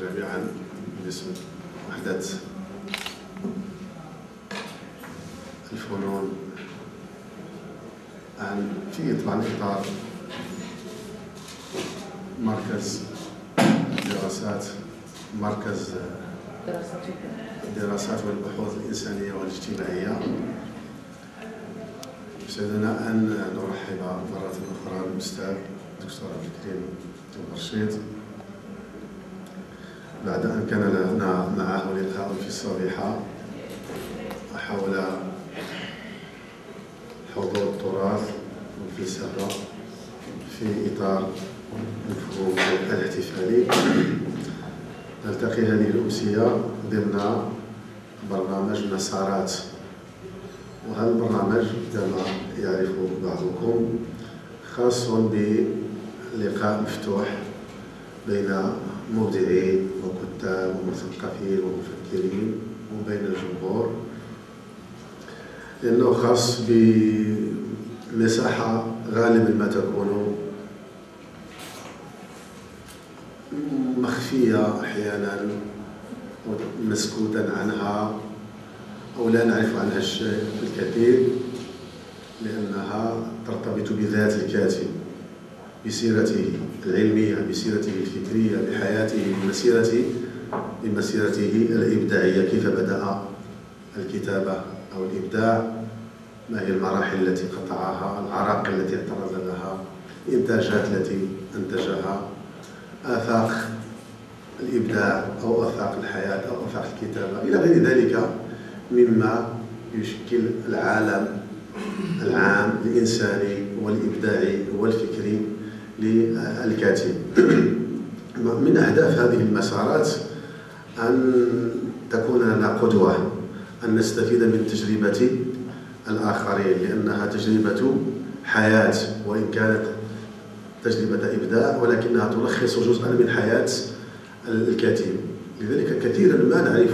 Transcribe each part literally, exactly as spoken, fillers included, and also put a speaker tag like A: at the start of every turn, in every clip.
A: جميعا باسم وحدة الفنون عن في طبعا إطار مركز دراسات مركز الدراسات والبحوث الإنسانية والاجتماعية. يسعدنا أن نرحب مرة أخرى بالأستاذ الدكتور عبد الكريم البرشيد بعد أن كان لنا معه لقاء في الصبيحة حول حضور التراث والفلسفة في إطار المفهوم الاحتفالي. نلتقي هذه الأمسية ضمن برنامج مسارات، وهذا البرنامج كما يعرف بعضكم خاص بلقاء مفتوح بين مبدعين وكتاب ومثقفين ومفكرين وبين الجمهور، لأنه خاص بمساحة غالبا ما تكون مخفية أحيانا مسكوتا عنها أو لا نعرف عنها الشيء الكثير، لأنها ترتبط بذات الكاتب، بسيرته العلمية، بسيرته الفكرية، بحياته، بمسيرته بمسيرته الإبداعية، كيف بدأ الكتابة أو الإبداع، ما هي المراحل التي قطعها، العراقل التي اعترض لها، الإنتاجات التي أنتجها، آفاق الإبداع أو آفاق الحياة أو آفاق الكتابة إلى غير ذلك مما يشكل العالم العام الإنساني والإبداعي والفكري للكاتب. من أهداف هذه المسارات أن تكون لنا قدوة، أن نستفيد من تجربة الآخرين، لأنها تجربة حياة وإن كانت تجربة إبداع، ولكنها تلخص جزءا من حياة الكاتب. لذلك كثيرا ما نعرف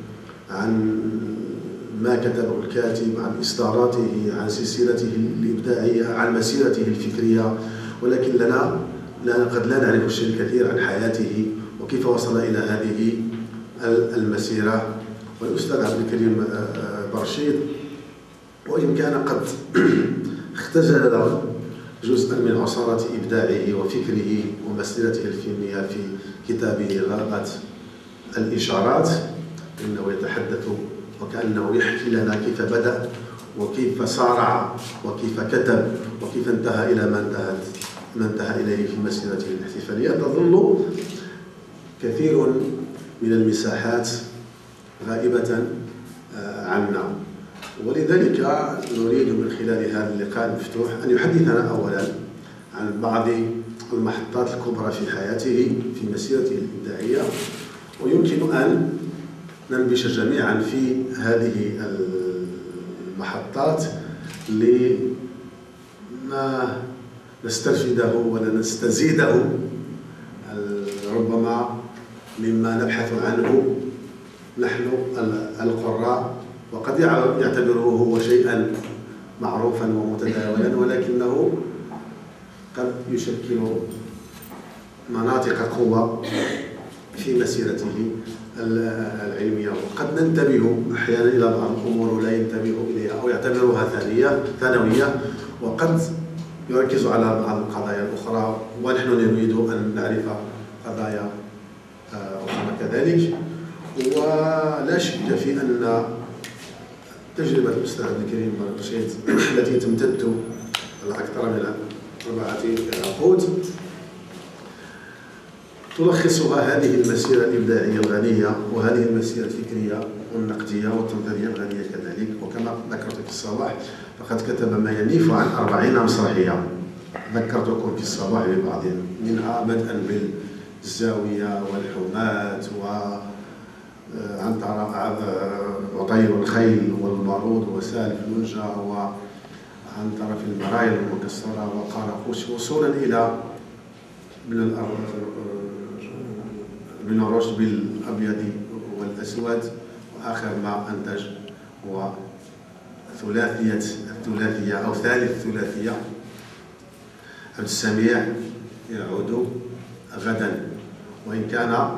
A: عن ما كتبه الكاتب، عن إصداراته، عن سلسلته الإبداعية، عن مسيرته الفكرية، ولكن لنا قد لا نعرف الشيء الكثير عن حياته وكيف وصل إلى هذه المسيرة. والأستاذ عبد الكريم برشيد وإن كان قد اختزل جزءا من عصارة إبداعه وفكره ومسيرته الفنية في كتابه غرقة الإشارات، إنه يتحدث وكأنه يحكي لنا كيف بدأ وكيف صارع وكيف كتب وكيف انتهى إلى ما انتهت ما انتهى إليه في مسيرته الاحتفالية. تظل كثير من المساحات غائبة عنا، ولذلك نريد من خلال هذا اللقاء المفتوح أن يحدثنا أولا عن بعض المحطات الكبرى في حياته في مسيرته الإبداعية، ويمكن أن ننبش جميعا في هذه المحطات لما نسترشده ولا نستزيده ربما مما نبحث عنه نحن القراء، وقد يعتبره هو شيئا معروفا ومتداولا، ولكنه قد يشكل مناطق قوة في مسيرته العلمية، وقد ننتبه أحيانا إلى بعض الأمور ولا ينتبه إليها أو يعتبرها ثانية ثانوية، وقد يركز على بعض القضايا الأخرى، ونحن نريد أن نعرف قضايا أخرى كذلك. ولا شك في أن تجربة الأستاذ عبد الكريم برشيد التي تمتد على أكثر من أربعة عقود تلخصها هذه المسيرة الإبداعية الغنية وهذه المسيرة الفكرية والنقدية والتنظيرية الغنية كذلك. وكما ذكرت في الصباح فقد كتب ما ينيف عن أربعين مسرحية، ذكرتكم في الصباح ببعض منها، بدءا بالزاوية والحماة و عن عطير الخيل والبارود وسالف المنجا وعن طرف المرايل المكسرة وقراقوش، وصولا إلى من الرشد بالأبيض والأسود، وآخر ما أنتج هو ثلاثية الثلاثية أو ثالث ثلاثية عبد السميع يعود غدا، وإن كان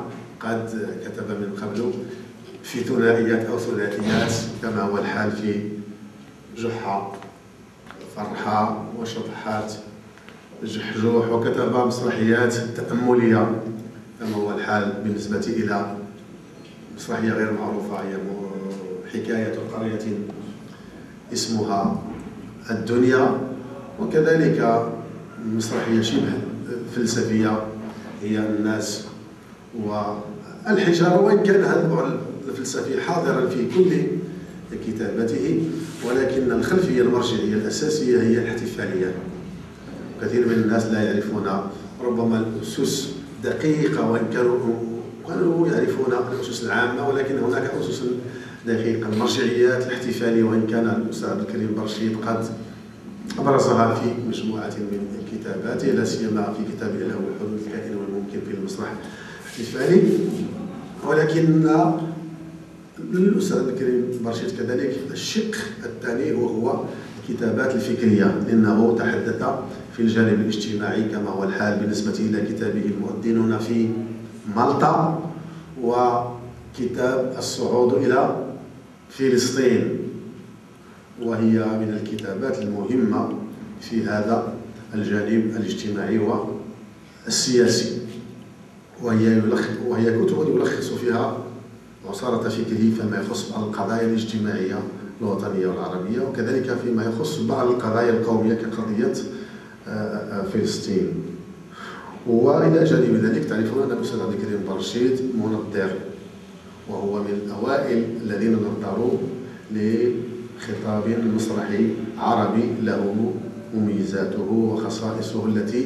A: قد كتب من قبل في ثنائيات أو ثلاثيات كما هو الحال في جحا فرحة وشطحات جحجوح، وكتب مسرحيات تأملية كما هو الحال بالنسبة إلى مسرحية غير معروفة هي حكاية قرية اسمها الدنيا، وكذلك مسرحية شبه فلسفية هي الناس والحجارة، وإن كان هذا البعد الفلسفي حاضرا في كل كتابته، ولكن الخلفية المرجعية الأساسية هي الاحتفالية. كثير من الناس لا يعرفون ربما الأسس دقيقة، وإن كانوا كانوا يعرفون الأسس العامة، ولكن هناك أسس دقيقة. المرجعيات الاحتفالية، وإن كان الأستاذ عبد الكريم برشيد قد أبرزها في مجموعة من كتاباته، لا سيما في كتابه الأول حدوث الكائن والممكن في المسرح الاحتفالي، ولكن للأستاذ عبد الكريم برشيد كذلك الشق الثاني وهو الكتابات الفكرية، لأنه تحدث في الجانب الاجتماعي كما هو الحال بالنسبة إلى كتابه المؤذنون في مالطا، وكتاب الصعود إلى فلسطين، وهي من الكتابات المهمة في هذا الجانب الاجتماعي والسياسي، وهي وهي كتب يلخص فيها عصارة فكره فيما يخص بعض القضايا الاجتماعية الوطنية والعربية، وكذلك فيما يخص بعض القضايا القومية كقضية فلسطين. وإلى جانب ذلك تعرفون أن الأستاذ عبد الكريم برشيد منظر، وهو من الأوائل الذين نظروا لخطاب مسرحي عربي له مميزاته وخصائصه التي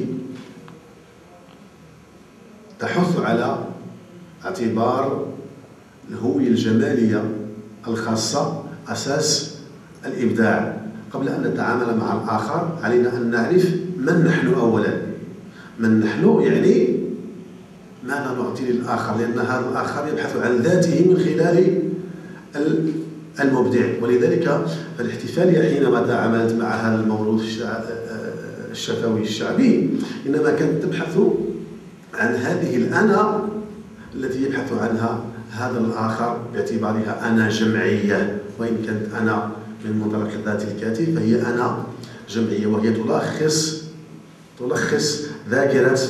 A: تحث على اعتبار الهوية الجمالية الخاصة أساس الإبداع. قبل أن نتعامل مع الآخر علينا أن نعرف من نحن أولا. من نحن يعني ماذا نعطي للآخر، لأن هذا الآخر يبحث عن ذاته من خلال المبدع. ولذلك فالاحتفالية حينما تعاملت مع هذا المولود الشفوي الشعبي إنما كانت تبحث عن هذه الأنا التي يبحث عنها هذا الآخر باعتبارها أنا جمعية، وإن كانت أنا من منطلق ذات الكاتب فهي أنا جمعية، وهي تلخص تلخص ذاكرة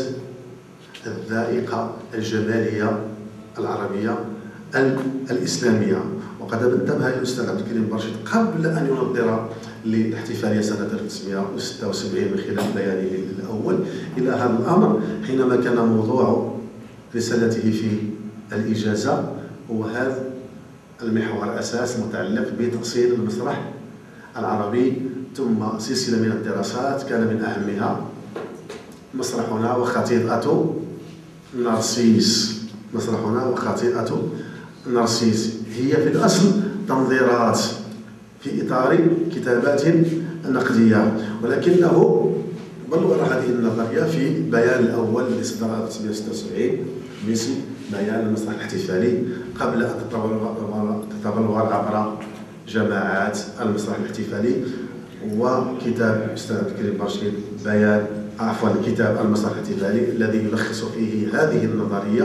A: الذائقة الجمالية العربية الإسلامية. وقد انتبه الأستاذ عبد الكريم برشيد قبل أن ينظر للاحتفالية سنة ألف وتسعمائة وستة وسبعين من خلال بيانه الأول إلى هذا الأمر، حينما كان موضوع رسالته في الإجازة هو هذا المحور الأساس المتعلق بتأصيل المسرح العربي، ثم سلسلة من الدراسات كان من أهمها مسرحنا وخطيئة نرسيس. مسرحنا وخطيئة نرسيس هي في الأصل تنظيرات في إطار كتابات نقدية، ولكنه بلور هذه النظرية في بيان الأول اللي صدر ألف وتسعمائة وستة وسبعين باسم بيان المسرح الاحتفالي، قبل أن تتبلور عبر جماعات المسرح الاحتفالي. وكتاب الأستاذ عبد الكريم برشيد بيان عفوا كتاب المسرح الاحتفالي الذي يلخص فيه هذه النظرية،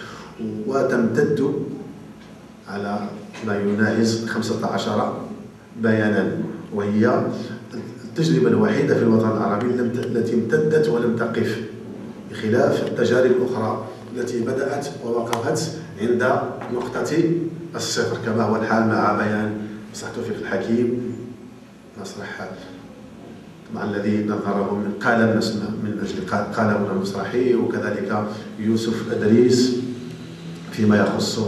A: وتمتد على ما يناهز خمسة عشر بيانا، وهي التجربة الوحيدة في الوطن العربي التي امتدت ولم تقف، بخلاف التجارب الأخرى التي بدأت ووقفت عند نقطة الصفر، كما هو الحال مع بيان مسرح توفيق الحكيم، مسرح طبعا الذي نظره من قالب من أجل قالبنا المسرحي، وكذلك يوسف أدريس فيما يخص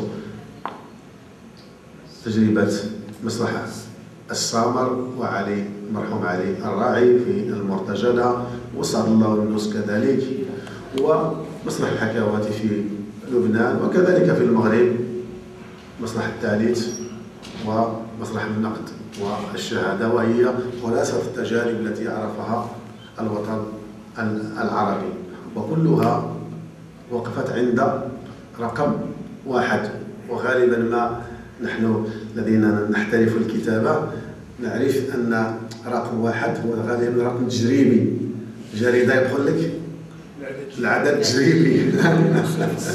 A: تجربة مسرح السامر، وعلي مرحوم علي الراعي في المرتجلة، وسعد الله النوس كذلك، ومسرح الحكاوات في لبنان، وكذلك في المغرب مسرح الثالث ومسرح النقد والشهادة، وهي خلاصة التجارب التي عرفها الوطن العربي، وكلها وقفت عند رقم واحد. وغالبا ما نحن الذين نحترف الكتابة نعرف أن رقم واحد هو غالبا رقم تجريبي، جريدة يقول لك العدد تجريبي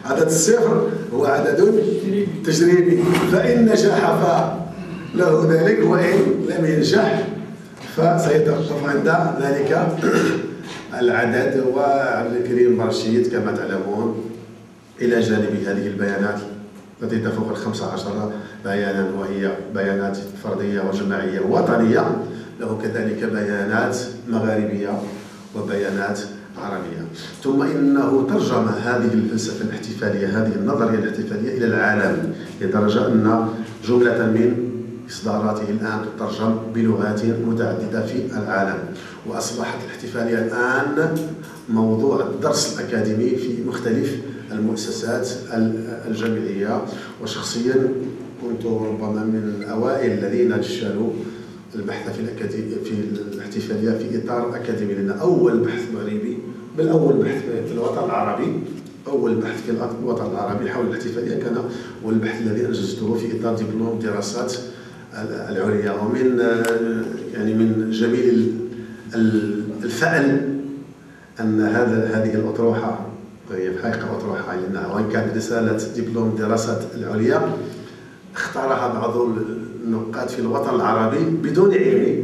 A: عدد الصفر هو عدد تجريبي، فإن نجح فله ذلك، وإن لم ينجح فسيتوقف عند ذلك العدد. وعبد الكريم برشيد كما تعلمون إلى جانب هذه البيانات التي تفوق الخمسة عشر بيانا وهي بيانات فردية وجماعية ووطنية، له كذلك بيانات مغاربية وبيانات عربية. ثم إنه ترجم هذه الفلسفة الاحتفالية، هذه النظرية الاحتفالية إلى العالم، لدرجة أن جملة من إصداراته الآن تترجم بلغات متعددة في العالم، وأصبحت الاحتفالية الآن موضوع الدرس الأكاديمي في مختلف المؤسسات الجامعية. وشخصيا كنت ربما من الأوائل الذين نشروا البحث في في الاحتفالية في إطار أكاديمي، لأن أول بحث مغربي، بل أول بحث في الوطن العربي، أول بحث في الوطن العربي حول الاحتفالية كان هو البحث الذي أنجزته في إطار دبلوم دراسات العليا. ومن يعني من جميل الفعل أن هذا هذه الأطروحة هي في الحقيقة أطروحة، لأنها وإن كانت رسالة دبلوم دراسات العليا اختارها بعض النقاد في الوطن العربي بدون علم،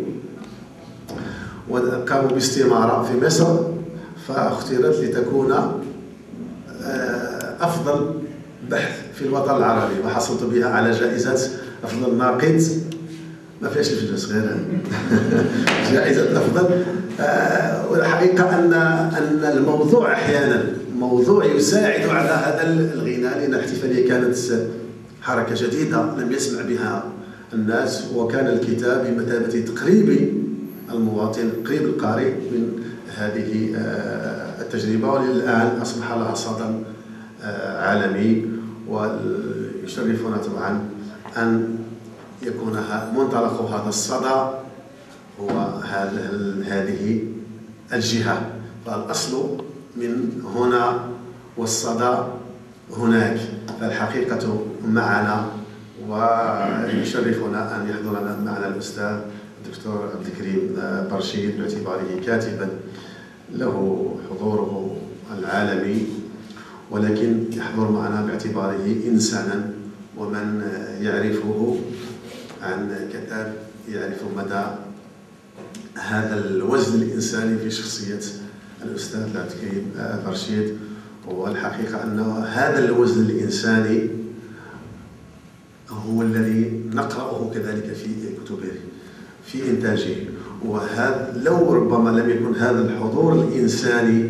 A: وقاموا باستمارة في مصر فاختيرت لتكون أفضل بحث في الوطن العربي، وحصلت بها على جائزة أفضل ناقد، ما فيهاش الفلوس صغيرة جائزة أفضل. والحقيقة أن أن الموضوع أحيانا موضوع يساعد على هذا الغناء، لأن الاحتفالية كانت حركة جديدة لم يسمع بها الناس، وكان الكتاب بمثابة تقريب المواطن، تقريب القارئ من هذه التجربة، والآن أصبح لها صدى عالمي. ويشرفنا طبعا أن يكون منطلق هذا الصدى هو هذه الجهة، فالأصل من هنا والصدى هناك، فالحقيقة معنا. ويشرفنا أن يحضرنا معنا الأستاذ الدكتور عبد الكريم برشيد باعتباره كاتبا له حضوره العالمي، ولكن يحضر معنا باعتباره إنسانا، ومن يعرفه عن كتاب يعرف مدى هذا الوزن الإنساني في شخصية الأستاذ عبد الكريم برشيد. والحقيقة أن هذا الوزن الإنساني هو الذي نقرأه كذلك في كتبه في إنتاجه، وهذا لو ربما لم يكن هذا الحضور الإنساني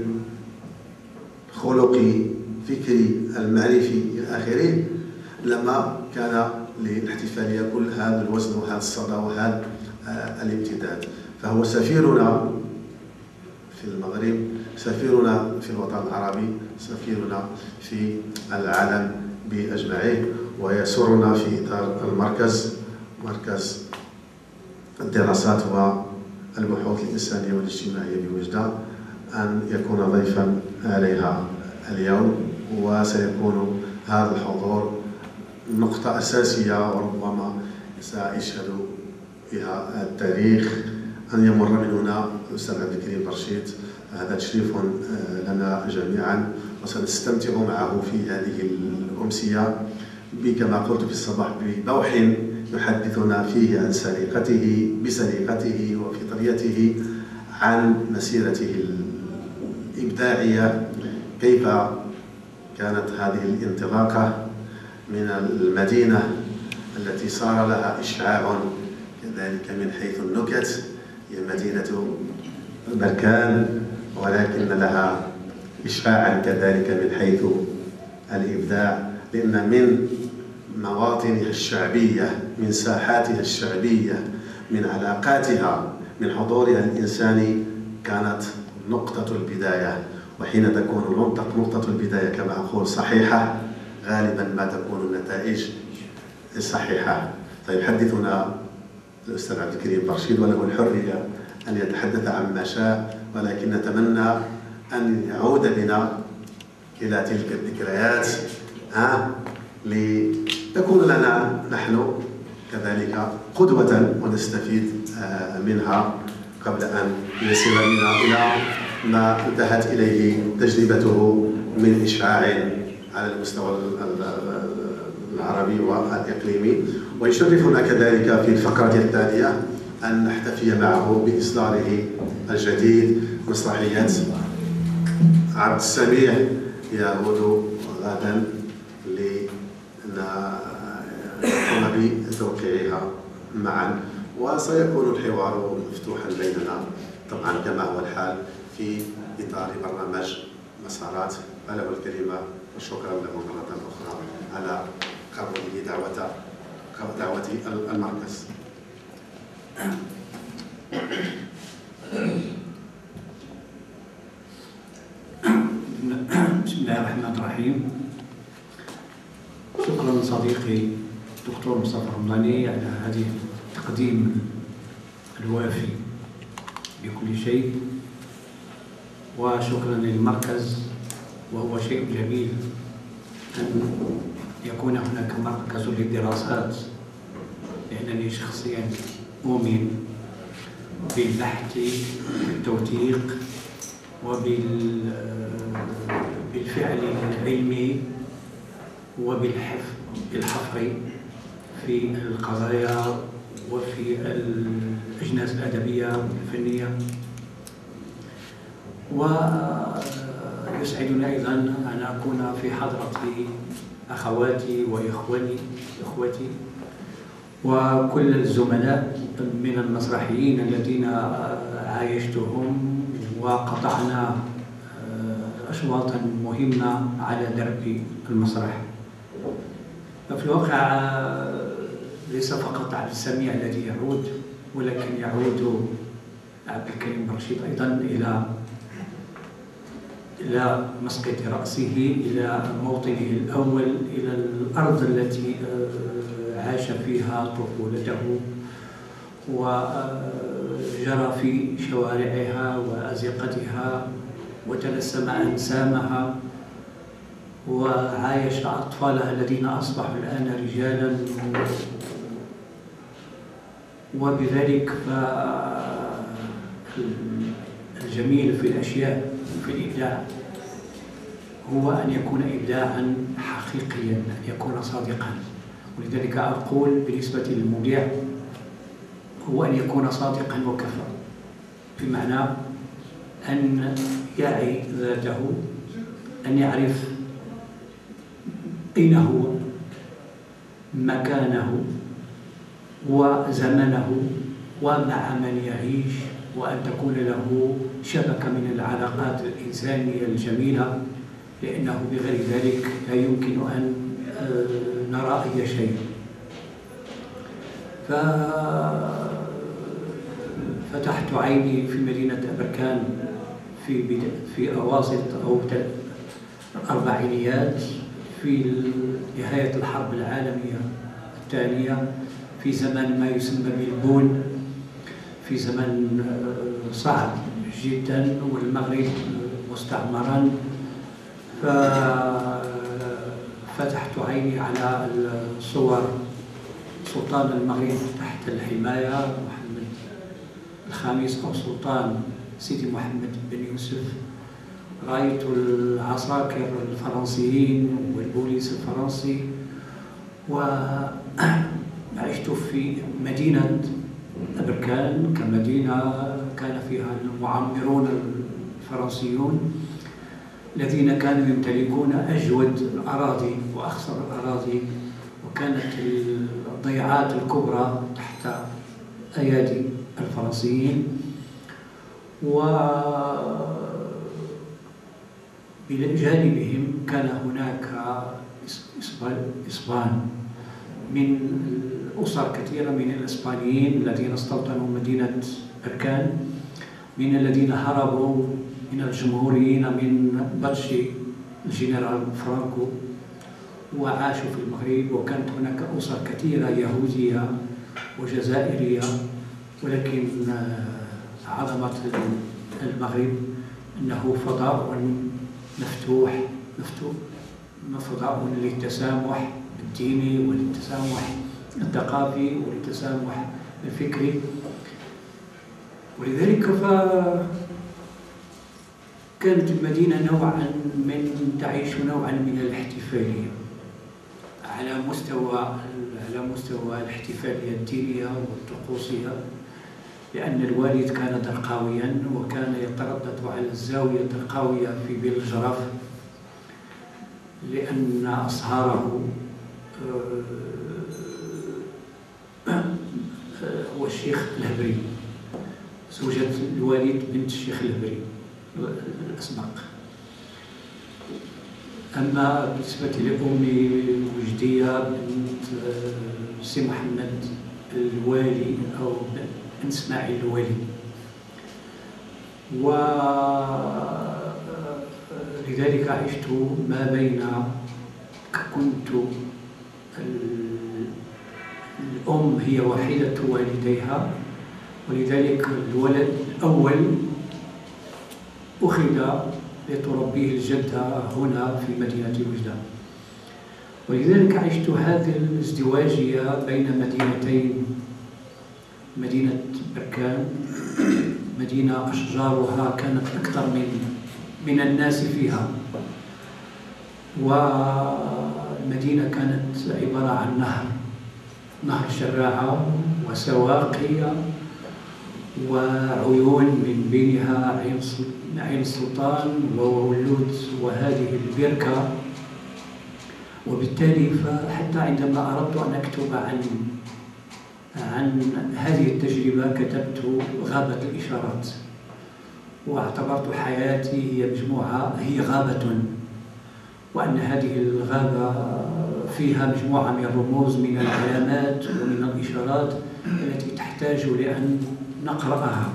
A: خلقي فكري المعرفي إلى آخره لما كان للاحتفالية كل هذا الوزن وهذا الصدى وهذا الامتداد. فهو سفيرنا في المغرب، سفيرنا في الوطن العربي، سفيرنا في العالم بأجمعه. ويسرنا في إطار المركز مركز الدراسات والبحوث الإنسانية والاجتماعية بوجدة أن يكون ضيفا عليها اليوم، وسيكون هذا الحضور نقطة أساسية وربما سيشهد بها التاريخ أن يمر من هنا الأستاذ عبد الكريم برشيد. هذا تشريف لنا جميعا، وسنستمتع معه في هذه الأمسية كما قلت في الصباح ببوح يحدثنا فيه عن سليقته بسليقته وفطريته، عن مسيرته الإبداعية، كيف كانت هذه الانطلاقة من المدينة التي صار لها إشعاع كذلك من حيث النكت، هي مدينة بركان، ولكن لها إشعاعا كذلك من حيث الإبداع، لأن من مواطنها الشعبية، من ساحاتها الشعبية، من علاقاتها، من حضورها الإنساني كانت نقطة البداية. وحين تكون نقطة البداية كما أقول صحيحة، غالبا ما تكون النتائج صحيحة. طيب حدثنا الأستاذ عبد الكريم برشيد، وله الحرية أن يتحدث عما شاء، ولكن نتمنى أن يعود بنا إلى تلك الذكريات ها لتكون لنا نحن كذلك قدوة ونستفيد منها قبل أن يصل بنا إلى ما انتهت إليه تجربته من إشعاع على المستوى العربي والإقليمي. ويشرفنا كذلك في الفقرة الثانية أن نحتفي معه بإصداره الجديد مسرحية عبد السميع يعود غدا لنقوم بتوقيعها معا، وسيكون الحوار مفتوحا بيننا طبعا كما هو الحال في إطار برنامج مسارات. ألا والكلمة وشكرا له مرة أخرى على قبوله دعوة دعوة المركز.
B: بسم الله الرحمن الرحيم. شكرا صديقي الدكتور مصطفى رمضاني على هذه التقديم الوافي بكل شيء، وشكرا للمركز. وهو شيء جميل أن يكون هناك مركز للدراسات، لأنني شخصيا أؤمن بالبحث والتوثيق وبالفعل العلمي وبالحفر في القضايا وفي الأجناس الأدبية والفنية. ويسعدني أيضا أن أكون في حضرة أخواتي وإخواني إخوتي وكل الزملاء من المسرحيين الذين عايشتهم وقطعنا أشواطا مهمة على درب المسرح. ففي الواقع ليس فقط عبد السميع الذي يعود، ولكن يعود عبد الكريم رشيد أيضا إلى إلى مسقط رأسه، إلى موطنه الأول، إلى الأرض التي عاش فيها طفولته وجرى في شوارعها وأزقتها وتلسم أنسامها وعايش أطفالها الذين أصبحوا الآن رجالا. وبذلك فالجميل في الأشياء في الإبداع هو أن يكون إبداعا حقيقيا، أن يكون صادقا. ولذلك أقول بالنسبة للمبدع هو أن يكون صادقا وكفى، بمعنى أن يعي ذاته، أن يعرف أين هو، مكانه وزمنه ومع من يعيش، وأن تكون له شبكة من العلاقات الإنسانية الجميلة، لأنه بغير ذلك لا يمكن أن نرى أي شيء. ففتحت عيني في مدينة أبركان في في أواسط أو الأربعينيات في نهاية الحرب العالمية الثانية، في زمن ما يسمى بالبون، في زمن صعب جدا والمغرب مستعمرا. ففتحت عيني على الصور سلطان المغرب تحت الحماية محمد الخامس أو سلطان سيدي محمد بن يوسف. رأيت العساكر الفرنسيين والبوليس الفرنسي، وعشت في مدينة أبركان كمدينة كان فيها المعمرون الفرنسيون الذين كانوا يمتلكون أجود الأراضي وأخصر الأراضي، وكانت الضيعات الكبرى تحت أيادي الفرنسيين. وبجانبهم كان هناك إسبان من أسر كثيرة من الإسبانيين الذين استوطنوا مدينة أبركان، من الذين هربوا من الجمهوريين من بطش الجنرال فرانكو وعاشوا في المغرب. وكانت هناك أسر كثيرة يهودية وجزائرية، ولكن عظمة المغرب أنه فضاء مفتوح مفتوح فضاء للتسامح الديني وللتسامح الثقافي وللتسامح الفكري. ولذلك ف كانت المدينة نوعا من تعيش نوعا من الاحتفالية على مستوى على مستوى الاحتفالية الدينية والطقوسية، لأن الوالد كان درقاويا وكان يتردد على الزاوية الدرقاوية في بلجرف، لأن أصهاره هو الشيخ الهبري، زوجة الوالد بنت الشيخ الهبري الأسبق. أما بالنسبة لأمي وجدية بنت سي محمد الوالي أو بنت إسماعيل الوالي، ولذلك عشت ما بين كنت الأم هي وحيدة والديها، ولذلك الولد الأول أخذ لتربيه الجدة هنا في مدينة وجدان. ولذلك عشت هذه الازدواجية بين مدينتين، مدينة بركان مدينة أشجارها كانت أكثر من من الناس فيها، والمدينة كانت عبارة عن نهر نهر شراعة وسواقي وعيون من بينها عين عين السلطان وولود وهذه البركة. وبالتالي فحتى عندما أردت أن أكتب عن عن هذه التجربة كتبت غابة الإشارات، واعتبرت حياتي هي مجموعة هي غابة، وأن هذه الغابة فيها مجموعة من الرموز من العلامات ومن الإشارات التي تحتاج لأن نقرأها.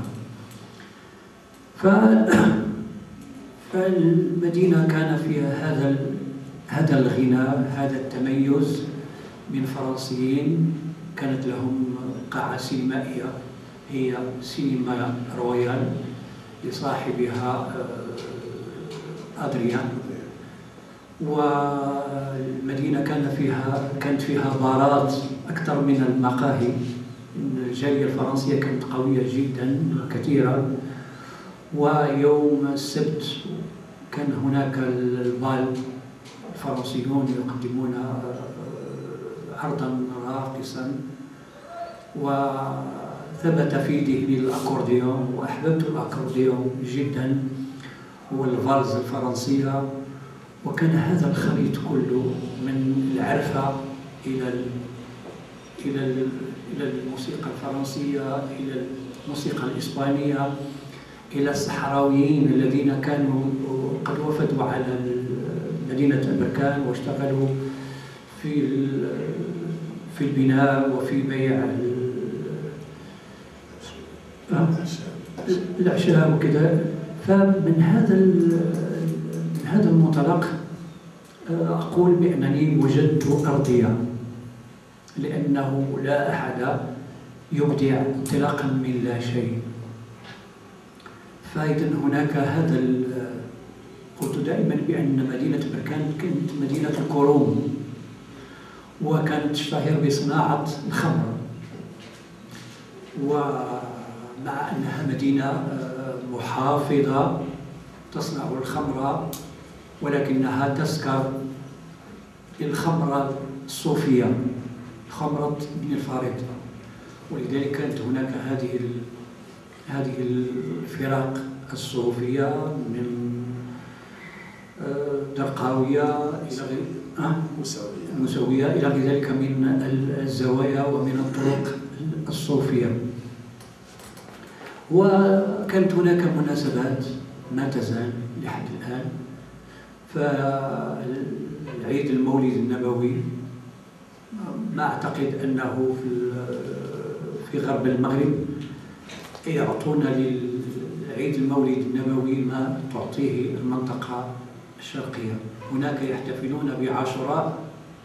B: فالمدينة كان فيها هذا هذا الغنى، هذا التميز من فرنسيين. كانت لهم قاعة سينمائية هي سينما رويال لصاحبها أدريان، والمدينة كان فيها كانت فيها بارات أكثر من المقاهي. الجالية الفرنسية كانت قوية جدا وكثيرة، ويوم السبت كان هناك البال، الفرنسيون يقدمون عرضا راقصا، وثبت في ذهني الأكورديون وأحببت الأكورديون جدا والفالز الفرنسية. وكان هذا الخليط كله من العرفة إلى إلى إلى الموسيقى الفرنسية، إلى الموسيقى الإسبانية، إلى الصحراويين الذين كانوا قد وفدوا على مدينة بركان واشتغلوا في في البناء وفي بيع الأعشاب وكذا. فمن هذا من هذا المنطلق أقول بأنني وجدت أرضية، لأنه لا أحد يبدع انطلاقا من لا شيء. فإذا هناك هذا، قلت دائما بأن مدينة بركان كانت مدينة الكروم، وكانت تشتهر بصناعة الخمر، ومع أنها مدينة محافظة تصنع الخمر، ولكنها تسكر الخمرة الصوفية، خمرة ابن الفارض. ولذلك كانت هناك هذه هذه الفرق الصوفية من درقاوية إلى غير مسوية إلى غير ذلك من الزوايا ومن الطرق الصوفية. وكانت هناك مناسبات ما تزال لحد الآن، فالعيد المولد النبوي ما أعتقد أنه في في غرب المغرب يعطون للعيد المولد النبوي ما تعطيه المنطقة الشرقية. هناك يحتفلون بعاشوراء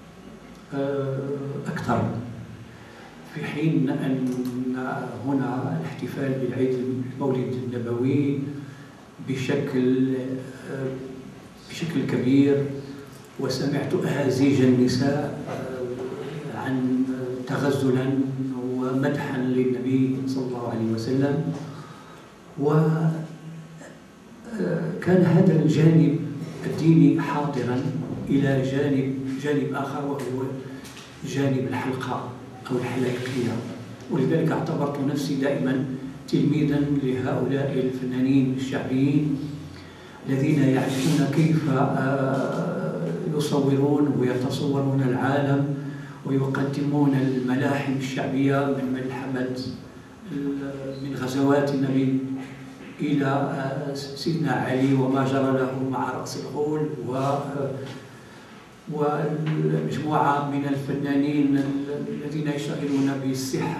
B: أكثر، في حين أن هنا الاحتفال بالعيد المولد النبوي بشكل بشكل كبير. وسمعت أهازيج النساء عن تغزلا ومدحا للنبي صلى الله عليه وسلم. وكان كان هذا الجانب الديني حاضرا إلى جانب جانب آخر، وهو جانب الحلقة أو الحلقية. ولذلك اعتبرت نفسي دائما تلميذا لهؤلاء الفنانين الشعبيين الذين يعرفون كيف يصورون ويتصورون العالم ويقدمون الملاحم الشعبية من ملحمة من غزوات النبي إلى سيدنا علي وما جرى له مع رأس الغول، ومجموعة من الفنانين الذين يشتغلون بالسحر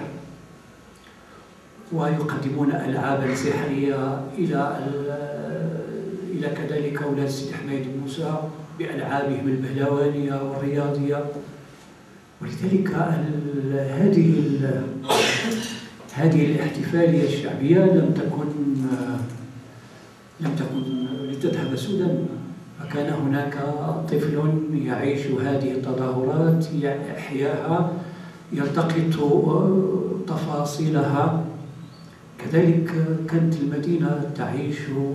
B: ويقدمون ألعابا سحرية، إلى إلى كذلك أولاد سيدي حميد موسى بألعابهم البهلوانية والرياضية. ولذلك هذه هذه الاحتفالية الشعبية لم تكن لم تكن لتذهب سدى، فكان هناك طفل يعيش هذه التظاهرات، يحياها، يلتقط تفاصيلها. كذلك كانت المدينة تعيش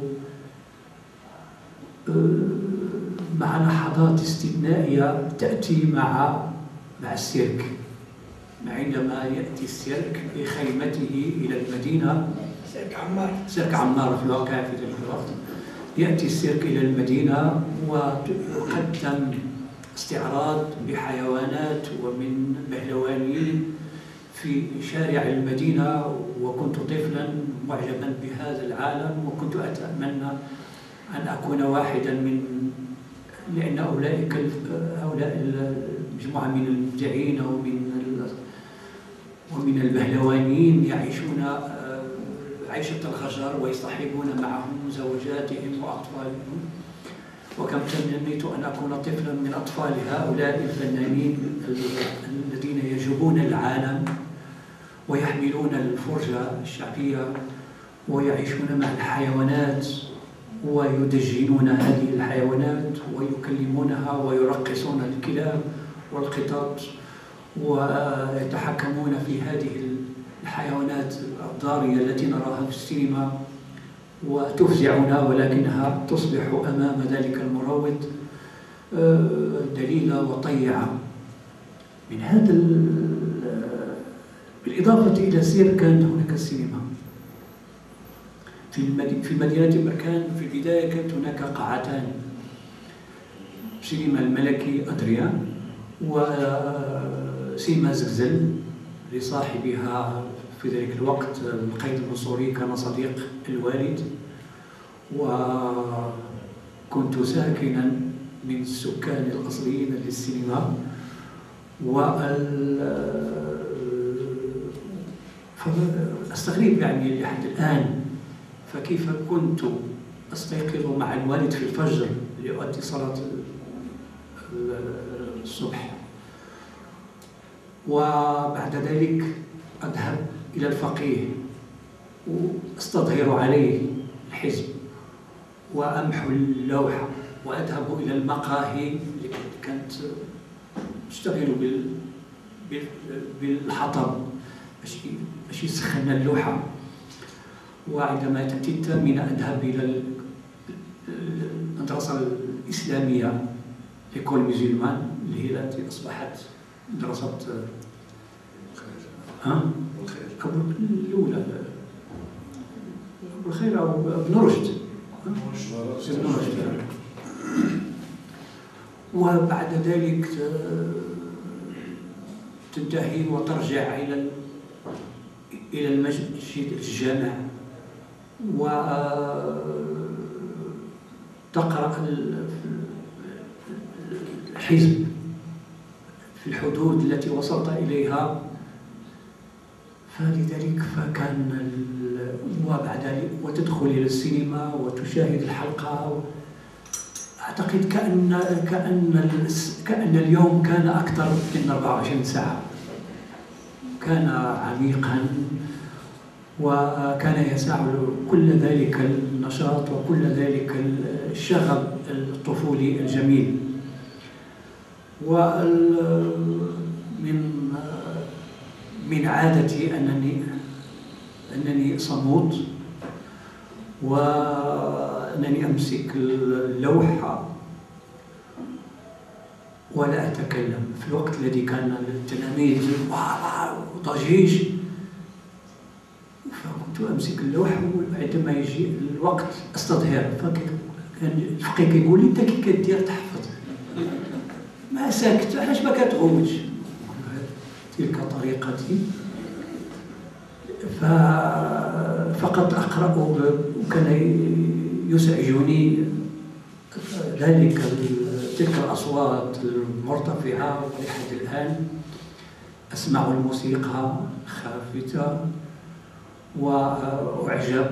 B: مع لحظات استثنائية تأتي مع مع السيرك. عندما يأتي السيرك بخيمته إلى المدينة،
C: سيرك عمار
B: سيرك عمار في الواقع في ذلك الوقت، يأتي السيرك إلى المدينة ويقدم استعراض بحيوانات ومن بهلوانيين في شارع المدينة. وكنت طفلا معجبا بهذا العالم، وكنت أتمنى أن أكون واحدا من، لأن أولئك هؤلاء المجموعة من المبدعين ومن ومن البهلوانيين يعيشون عيشة الخجر ويصطحبون معهم زوجاتهم وأطفالهم. وكم تمنيت أن أكون طفلا من أطفال هؤلاء الفنانين الذين يجوبون العالم ويحملون الفرجة الشعبية ويعيشون مع الحيوانات ويدجنون هذه الحيوانات ويكلمونها ويرقصون الكلاب والقطط ويتحكمون في هذه الحيوانات الضارية التي نراها في السينما وتفزعنا، ولكنها تصبح أمام ذلك المروض دليلة وطيعة. من هذا بالإضافة إلى السير كانت هناك السينما في مدينة بركان. في البداية كانت هناك قاعتان، سينما الملكي أدريان وسينما زغزل لصاحبها في ذلك الوقت القيد المنصوري، كان صديق الوالد، وكنت ساكنا من السكان الأصليين للسينما. فأستغرب يعني لحد الآن، فكيف كنت أستيقظ مع الوالد في الفجر لأؤدي صلاة الصبح، وبعد ذلك أذهب إلى الفقيه وأستظهر عليه الحزب وأمحو اللوحة وأذهب إلى المقاهي اللي كانت تشتغل بالحطب باش يسخن اللوحة. وعندما تأتي الثامنة أذهب إلى المدرسة الإسلامية إيكول ميزيلمان اللي هي التي أصبحت مدرسة ها؟ الأولى أبو الخير أو ابن رشد. ابن رشد. وبعد ذلك تنتهي وترجع إلى إلى المسجد الجامع وتقرأ الحزب في الحدود التي وصلت إليها. فلذلك فكان وبعد ذلك وتدخل إلى السينما وتشاهد الحلقة. أعتقد كأن كأن كأن اليوم كان أكثر من أربعة وعشرين ساعة، كان عميقا وكان يسع كل ذلك النشاط وكل ذلك الشغب الطفولي الجميل. ومن من عادتي أنني أنني صمود، و أنني أمسك اللوحة ولا أتكلم في الوقت الذي كان التلاميذ وضجيج، فكنت أمسك اللوحة وعندما يجي الوقت أستظهر. فكان الفقيه كيقول لي: أنت كي كدير تحفظ ما ساكت، علاش ما كتغوتش؟ تلك طريقتي، فقط أقرأ، وكان يزعجني ذلك تلك الأصوات المرتفعة. ولحد الآن أسمع الموسيقى خافتة وأعجب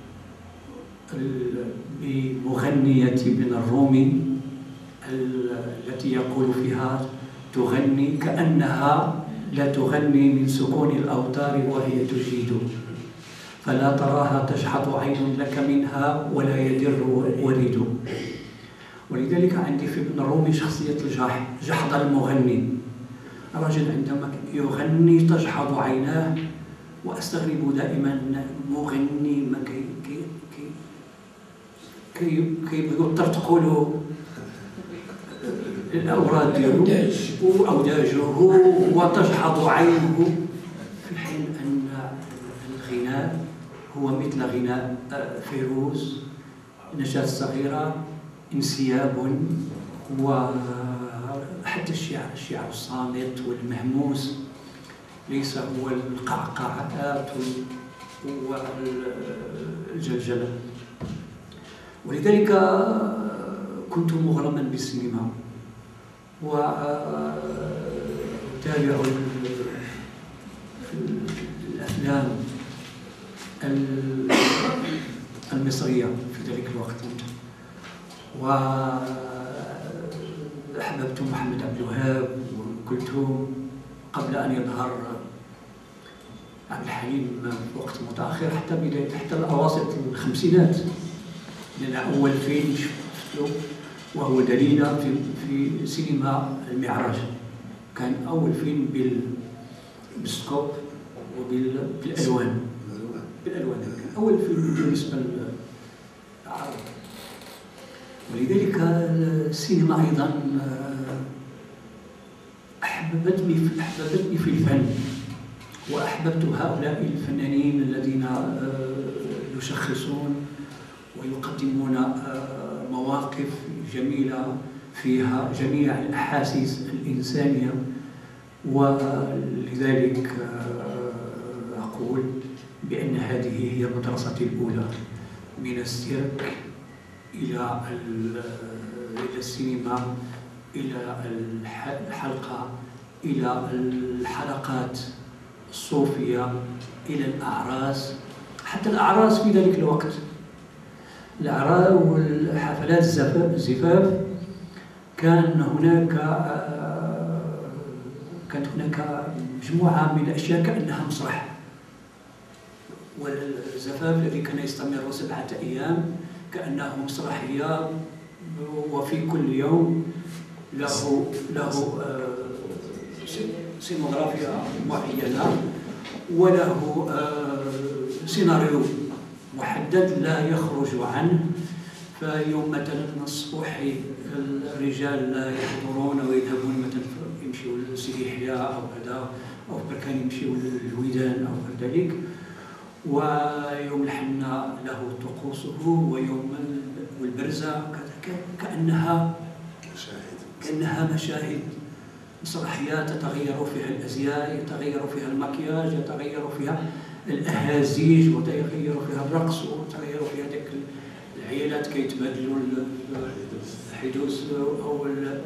B: بمغنية ابن الرومي التي يقول فيها: تغني كأنها لا تغني من سكون الأوتار وهي تجيد، فلا تراها تشحط عين لك منها ولا يدر وريد. ولذلك عندي في ابن الرومي شخصية الجحظ، جحظ المغني، رجل عندما يغني تجحظ عيناه. وأستغرب دائما مغني ما كي كي كي كي يضطر تقول الأوراد ديالو وأوداجه وتجحظ عينه، في حين أن الغناء هو مثل غناء فيروز، نشاة صغيرة، انسياب، وحتى الشعر الشعر الصامت والمهموس، ليس هو القعقعات والجلجلة. ولذلك كنت مغرما بالسينما وأتابع الأفلام المصرية في ذلك الوقت، وأحببت محمد عبد الوهاب وأم كلثوم قبل أن يظهر عبد الحليم في وقت متأخر، حتى بداية حتى الأواسط الخمسينات. لأن أول فيلم شفته وهو دليلة في في سينما المعراج، كان أول فيلم بالسكوب وبالألوان بالألوان كان أول فيلم بالنسبة للعرب. ولذلك السينما أيضا أحببتني في أحببتني في الفن، وأحببت هؤلاء الفنانين الذين يشخصون ويقدمون مواقف جميلة فيها جميع الأحاسيس الإنسانية. ولذلك أقول بأن هذه هي مدرستي الأولى، من السيرك إلى إلى السينما، إلى الحلقة، إلى الحلقات الصوفية، إلى الأعراس، حتى الأعراس في ذلك الوقت، الأعراس والحفلات الزفاف، كان هناك كانت هناك مجموعة من الأشياء كأنها مسرح. والزفاف الذي كان يستمر سبعة أيام كأنه مسرحية، وفي كل يوم له له سينوغرافيا معينة، وله سيناريو محدد لا يخرج عنه. فيوم مثلا الصبح الرجال لا يحضرون ويذهبون مثلا يمشيوا لسيدي يحيى أو كذا، أو بركان يمشيوا للويدان أو ذلك. ويوم الحنة له طقوسه، ويوم والبرزة كأنها كأنها مشاهد مسرحيات تتغير فيها الأزياء، يتغير فيها المكياج، يتغير فيها الأهازيج، ويتغير فيها الرقص، ويتغير فيها ذاك العيالات كيتبادلوا الحدوث. أو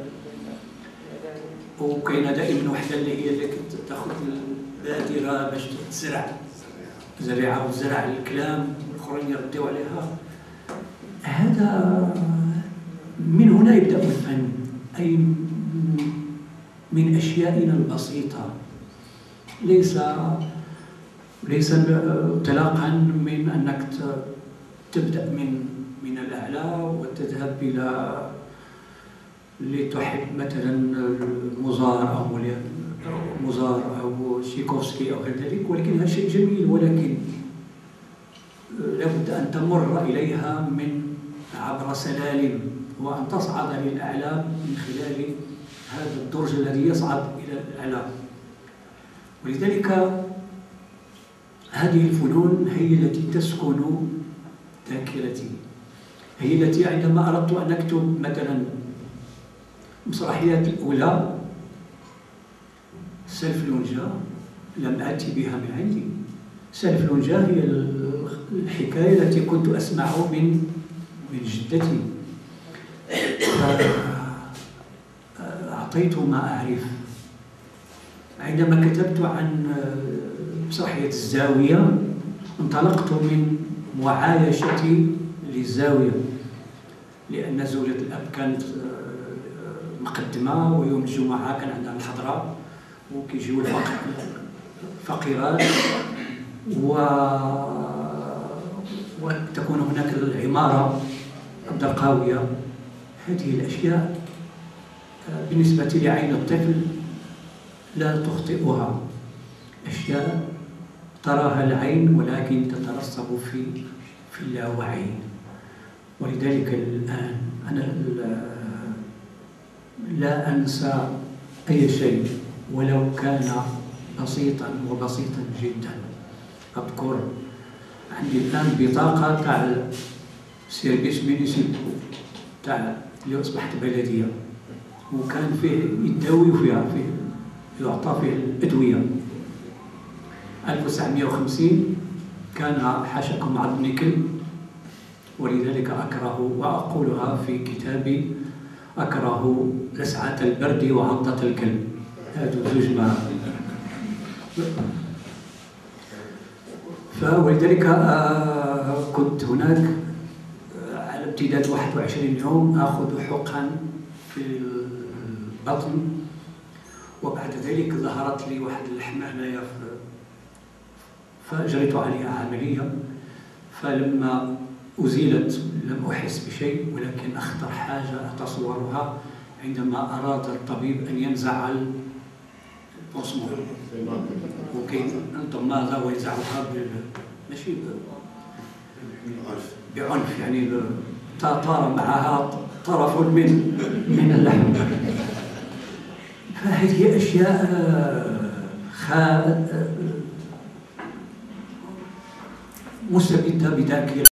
B: وكاينه دائما وحده اللي هي اللي كتاخذ البادره باش تزرع زريعه وتزرع الكلام، والاخرين يردوا عليها. هذا من هنا يبدأ الفن، أي من أشيائنا البسيطة، ليس ليس انطلاقا من أنك تبدأ من من الأعلى وتذهب إلى لتحب مثلا موزار أو موزار أو شيكوفسكي أو غير ذلك، ولكن هذا شيء جميل، ولكن لابد أن تمر إليها من عبر سلالم وأن تصعد للأعلى من خلال هذا الدرج الذي يصعد إلى الأعلى. ولذلك هذه الفنون هي التي تسكن ذاكرتي، هي التي عندما أردت أن أكتب مثلا مسرحيات الأولى سلفلونجا لم آتي بها من عندي. سلفلونجا هي الحكاية التي كنت أسمع من من جدتي، أعطيت ما أعرف. عندما كتبت عن مسرحية الزاوية انطلقت من معايشتي للزاوية، لأن زوجة الأب كانت مقدمة ويوم الجمعة كان عندها الحضرة وكيجيو الفقيرات و... وتكون هناك العمارة الدرقاوية. هذه الأشياء بالنسبة لعين الطفل لا تخطئها، أشياء تراها العين ولكن تترسب في في اللاوعي. ولذلك الآن أنا لا أنسى أي شيء ولو كان بسيطا وبسيطا جدا. أذكر عندي الآن بطاقة تاع سيرفيس مينيسيبو تاع اللي أصبحت بلدية، وكان فيه يداوي فيها، فيه يعطى فيه الأدوية. ألف وتسعمائة وخمسين كان حاشاكم عظم نيكل، ولذلك أكره وأقولها في كتابي أكره لسعة البرد وعضة الكلب. هذو زوج ما فولذلك كنت هناك على امتداد واحد وعشرين يوم آخذ حقن في البطن، وبعد ذلك ظهرت لي واحد اللحمة هنايا فجريت عليها عملية. فلما أزيلت لم أحس بشيء، ولكن أخطر حاجة أتصورها عندما أراد الطبيب أن ينزع البصمة، وكي أنتم ماذا وينزعها ماشي بعنف، يعني طار معها طرف من من اللحم. فهذه أشياء مستبدة بذاكرة